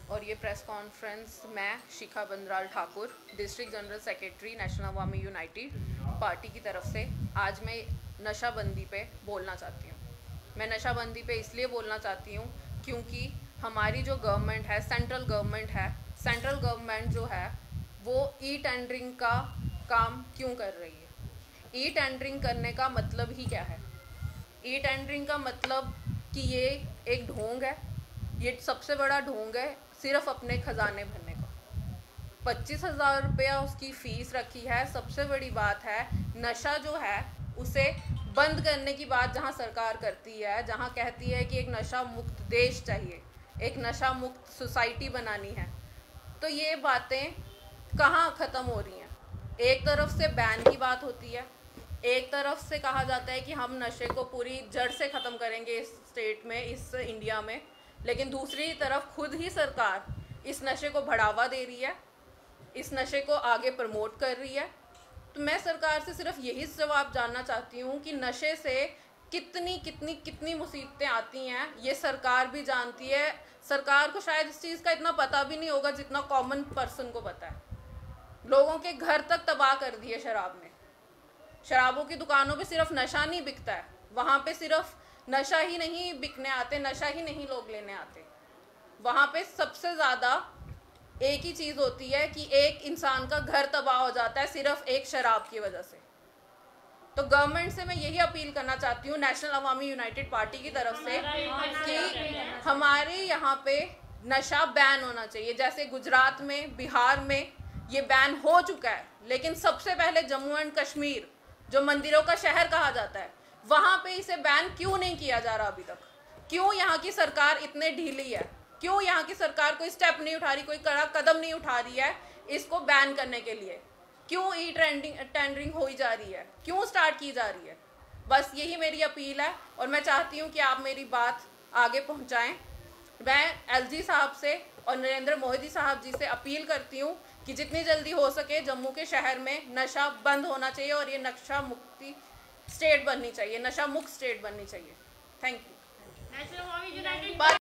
और ये press conference मैं Shikha Bandral Thakur, district general secretary national Awami united party की तरफ से आज मैं नशाबंदी पे बोलना चाहती हूँ। मैं नशाबंदी पे इसलिए बोलना चाहती हूँ क्योंकि हमारी जो गवर्नमेंट है, सेंट्रल गवर्नमेंट जो है वो ई टेंडरिंग का काम क्यों कर रही है। ई टेंडरिंग करने का मतलब ही क्या है? ई टेंडरिंग का मतलब कि ये एक ढोंग है, ये सबसे बड़ा ढोंग है सिर्फ अपने खजाने भरने का। 25,000 रुपया उसकी फ़ीस रखी है। सबसे बड़ी बात है नशा जो है उसे बंद करने की बात जहां सरकार करती है, जहां कहती है कि एक नशा मुक्त देश चाहिए, एक नशा मुक्त सोसाइटी बनानी है, तो ये बातें कहाँ ख़त्म हो रही हैं? एक तरफ से बैन की बात होती है, एक तरफ से कहा जाता है कि हम नशे को पूरी जड़ से ख़त्म करेंगे इस स्टेट में, इस इंडिया में, लेकिन दूसरी तरफ खुद ही सरकार इस नशे को बढ़ावा दे रही है, इस नशे को आगे प्रमोट कर रही है। तो मैं सरकार से सिर्फ यही जवाब जानना चाहती हूँ कि नशे से कितनी कितनी कितनी मुसीबतें आती हैं ये सरकार भी जानती है। सरकार को शायद इस चीज़ का इतना पता भी नहीं होगा जितना कॉमन पर्सन को पता है। लोगों के घर तक तबाह कर दिए शराब ने। शराबों की दुकानों पे सिर्फ नशा नहीं बिकता है, वहाँ पे सिर्फ नशा ही नहीं बिकने आते, नशा ही नहीं लोग लेने आते। वहाँ पे सबसे ज़्यादा एक ही चीज़ होती है कि एक इंसान का घर तबाह हो जाता है सिर्फ एक शराब की वजह से। तो गवर्नमेंट से मैं यही अपील करना चाहती हूँ, नेशनल अवामी यूनाइटेड पार्टी की तरफ से, कि हमारे यहाँ पे नशा बैन होना चाहिए। जैसे गुजरात में, बिहार में ये बैन हो चुका है, लेकिन सबसे पहले जम्मू एंड कश्मीर, जो मंदिरों का शहर कहा जाता है, वहाँ पे इसे बैन क्यों नहीं किया जा रहा अभी तक? क्यों यहाँ की सरकार इतने ढीली है? क्यों यहाँ की सरकार कोई स्टेप नहीं उठा रही, कोई कड़ा कदम नहीं उठा रही है इसको बैन करने के लिए? क्यों ई टेंडरिंग हो ही जा रही है? क्यों स्टार्ट की जा रही है? बस यही मेरी अपील है और मैं चाहती हूँ कि आप मेरी बात आगे पहुँचाएँ। मैं एलजी साहब से और नरेंद्र मोदी साहब जी से अपील करती हूँ कि जितनी जल्दी हो सके जम्मू के शहर में नशा बंद होना चाहिए और ये नशा मुक्ति स्टेट बननी चाहिए, नशा मुक्त स्टेट बननी चाहिए। Thank you.